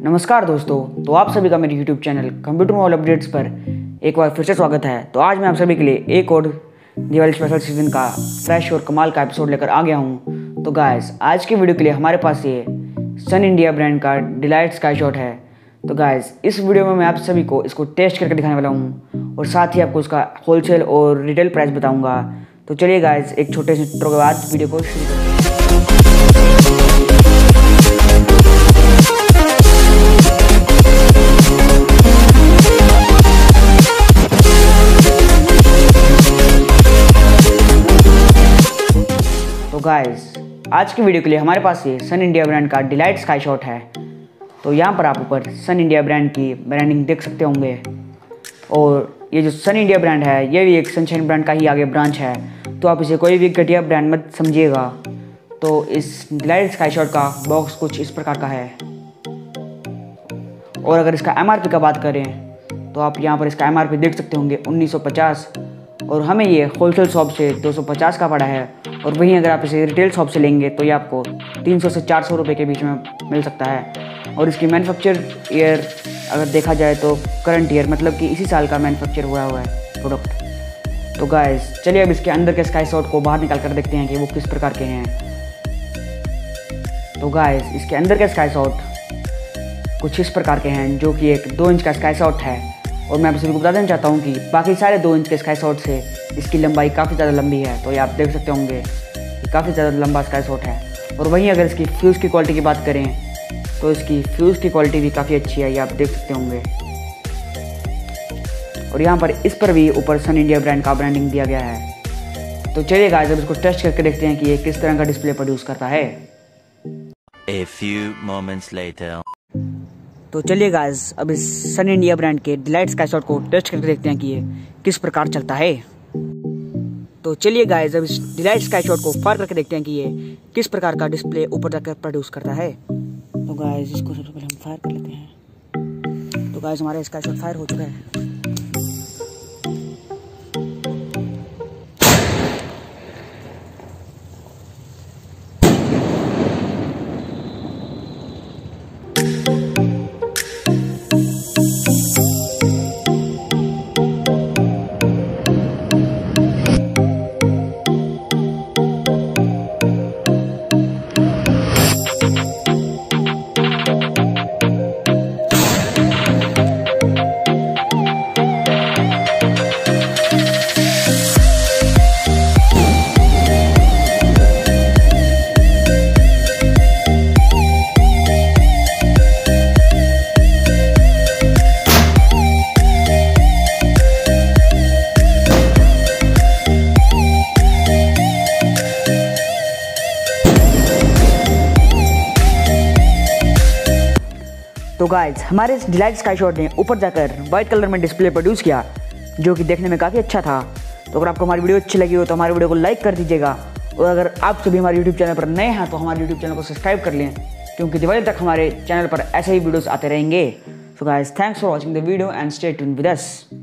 नमस्कार दोस्तों, तो आप सभी का मेरे YouTube channel computer mobile updates पर एक बार फिर से स्वागत है। तो आज मैं आप सभी के लिए एक और दिवाली स्पेशल सीजन का फ्रेश और कमाल का एपिसोड लेकर आ गया हूँ। तो गाइस, आज की वीडियो के लिए हमारे पास ये सन इंडिया ब्रांड का डिलाइट स्काई शॉट है। तो गाइस, इस वीडियो में मैं आप सभी को इसको टेस्ट करके दिखाने वाला हूँ और साथ ही आपको उसका होलसेल और रिटेल प्राइस बताऊँगा। तो चलिए गाइस, एक छोटे से इंट्रो के बाद वीडियो को शुरू करते हैं। तो गाइस, आज की वीडियो के लिए हमारे पास ये सन इंडिया ब्रांड का डिलाइट स्काई शॉट है। तो यहाँ पर आप ऊपर सन इंडिया ब्रांड की ब्रांडिंग देख सकते होंगे और ये जो सन इंडिया ब्रांड है ये भी एक सनशाइन ब्रांड का ही आगे ब्रांच है। तो आप इसे कोई भी घटिया ब्रांड मत समझिएगा। तो इस डिलाइट स्काई शॉट का बॉक्स कुछ इस प्रकार का है और अगर इसका MRP का बात करें तो आप यहाँ पर इसका MRP देख सकते होंगे 1950 और हमें ये होलसेल शॉप से 250 का पड़ा है। और वहीं अगर आप इसे रिटेल शॉप से लेंगे तो ये आपको 300 से 400 रुपये के बीच में मिल सकता है। और इसकी मैन्युफैक्चर ईयर अगर देखा जाए तो करंट ईयर, मतलब कि इसी साल का मैन्युफैक्चर हुआ है प्रोडक्ट। तो गाइस, चलिए अब इसके अंदर के स्काई शॉट को बाहर निकाल कर देखते हैं कि वो किस प्रकार के हैं। तो गाइस, इसके अंदर के स्काई शॉट कुछ इस प्रकार के हैं, जो कि एक 2 इंच का स्काई शॉट है। और मैं आप सभी को बता देना चाहता हूँ कि बाकी सारे 2 इंच के स्काई शॉट से इसकी लंबाई काफ़ी ज़्यादा लंबी है। तो ये आप देख सकते होंगे कि काफ़ी ज़्यादा लंबा स्काई शॉट है। और वहीं अगर इसकी फ्यूज़ की क्वालिटी की बात करें तो इसकी फ्यूज़ की क्वालिटी भी काफ़ी अच्छी है, ये आप देख सकते होंगे। और यहाँ पर इस पर भी ऊपर सन इंडिया ब्रांड का ब्रांडिंग दिया गया है। तो चलिए गाइस, अब इसको टेस्ट करके देखते हैं कि ये किस तरह का डिस्प्ले प्रोड्यूस करता है। A few moments later. तो चलिए गाइस, अब इस सन इंडिया ब्रांड के डिलाइट स्काई शॉट को टेस्ट करके देखते हैं कि ये किस प्रकार चलता है। तो चलिए गाइस, अब इस डिलाइट स्काई शॉट को फायर करके देखते हैं कि ये किस प्रकार का डिस्प्ले ऊपर जाकर प्रोड्यूस करता है। तो गाइस, इसको सबसे पहले हम फायर कर लेते हैं। तो गाइस, हमारा स्काई शॉट फायर हो चुका है। तो गाइस, हमारे इस डिलाइट स्काई शॉट ने ऊपर जाकर वाइट कलर में डिस्प्ले प्रोड्यूस किया, जो कि देखने में काफ़ी अच्छा था। तो अगर आपको हमारी वीडियो अच्छी लगी हो तो हमारी वीडियो को लाइक कर दीजिएगा। और अगर आप सभी हमारे यूट्यूब चैनल पर नए हैं तो हमारे यूट्यूब चैनल को सब्सक्राइब कर लें, क्योंकि दिवाली तक हमारे चैनल पर ऐसे ही वीडियोस आते रहेंगे। So guys, thanks for watching the video and stay tuned with us.